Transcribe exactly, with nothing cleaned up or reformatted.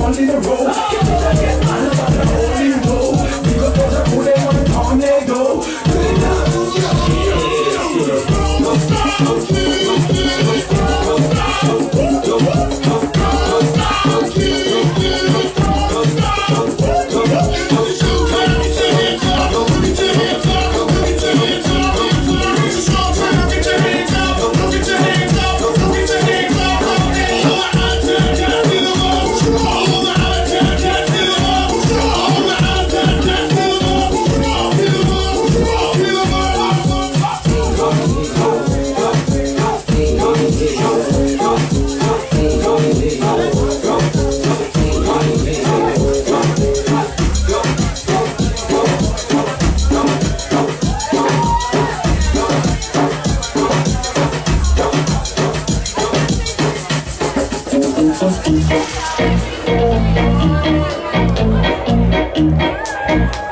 in the road. Get it again, I'm about to hold you low. Because there's a cool day on the tornado. Thank you.